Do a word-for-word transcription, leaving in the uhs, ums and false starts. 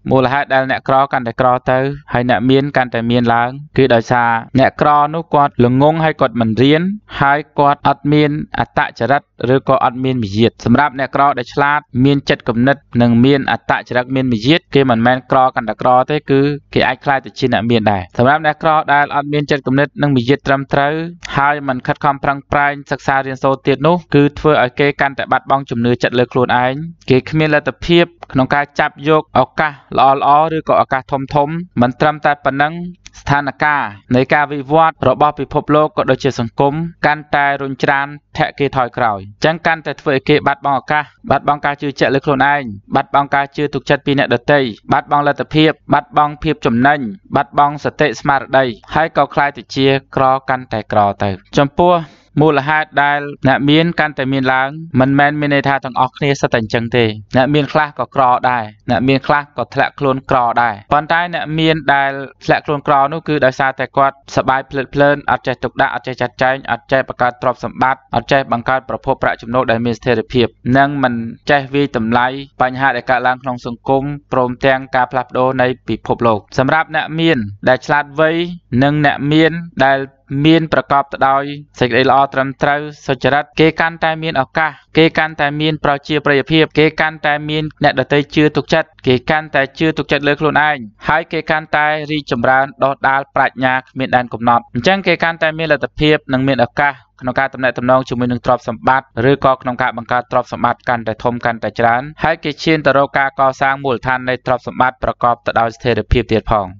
មូលហេតុដែលអ្នកក្រកាន់តែក្រទៅហើយអ្នកមានកាន់តែមានឡើងគឺដោយសារអ្នកក្រនោះគាត់ល្ងងហើយគាត់មិនរៀនហើយគាត់អត់មានអត្តចរិតឬក៏អត់មានមាយាទសម្រាប់អ្នកក្រដែលឆ្លាតមានចិត្តគំនិតនិងមានអត្តចរិតមានមាយាទគេមិនមែនក្រកាន់តែក្រទេគឺគេអាចខ្លាយទៅជាអ្នកមានដែរសម្រាប់អ្នកក្រដែលអត់មានចិត្តគំនិតនិងមាយាទត្រឹមត្រូវហើយមិនខិតខំប្រឹងប្រែងសិក្សារៀនសូត្រទៀតនោះគឺធ្វើឲ្យគេកាន់តែបាត់បង់ជំនឿចិត្តលើខ្លួនឯងគេគ្មានលទ្ធភាពក្នុងការចាប់យកឱកាសល្អៗឬក៏ឱកាសធំធំមិនត្រឹមតែប៉ុណ្ណឹងស្ថានភាពនៃការវិវត្តរបស់ពិភពលោកក៏ដូចជាសង្គមកាន់តែរុញច្រានធាក់គេថយក្រោយអញ្ចឹងកាន់តែធ្វើឲ្យគេបាត់បង់ឱកាសបាត់បង់ការជឿជាក់លើខ្លួនឯងបាត់បង់ការជឿទុកចិត្តពីអ្នកដទៃបាត់បង់លទ្ធភាពបាត់បង់ភាពចំណេញបាត់បង់សតិស្មារតីហើយក៏ខ្លាយទៅជាក្រកាន់តែក្រទៅចំពោះមូលហេតុដែលអ្នកមានកាន់តែមានឡើងមិនមែនមានន័យថាទាំងអស់គ្នាសិតតែអញ្ចឹងទេអ្នកមានខ្លះក៏ក្រដែរអ្នកមានខ្លះក៏ធ្លាក់ខ្លួនក្រដែរប៉ុន្តែអ្នកមានដែលធ្លាក់ខ្លួនក្រនោះគឺដោយសារតែគាត់សប្បាយភ្លើតភ្លើនអត់ចេះទុកដាក់អត់ចេះចាត់ចែងអត់ចេះបង្កើតទ្រព្យសម្បត្តិអត់ចេះបង្កើតប្រភពប្រាក់ចំណូលដែលមានស្ថិរភាពនិងមិនចេះវាយតម្លៃបញ្ហាដែលកើតឡើងក្នុងសង្គមព្រមទាំងការផ្លាស់ប្ដូរនៃពិភពលោកសម្រាប់អ្នកមានដែលឆ្លាតវៃនិងអ្នកមានដែលមានប្រកបទៅដោយសេចក្តីល្អត្រឹមត្រូវសុចរិតគេកាន់តែមានឱកាសគេកាន់តែមានប្រជាប្រិយភាពគេកាន់តែមានអ្នកដទៃជឿទុកចិត្តគេកាន់តែជឿទុកចិត្តលើខ្លួនឯងហើយគេកាន់តែរីកចម្រើនដុះដាលប្រាជ្ញាគ្មានដែនកំណត់អញ្ចឹងគេកាន់តែមានលទ្ធភាពនិងមានឱកាសក្នុងការតំណែងតំណងជាមួយនឹងទ្រព្យសម្បត្តិឬក៏ក្នុងការបង្កើតទ្រព្យសម្បត្តិកាន់តែធំកាន់តែច្រើនហើយគេឈានទៅរកការកសាងមូលដ្ឋាននៃទ្រព្យសម្បត្តិប្រកបទៅដោយស្ថិរភាពទៀតផង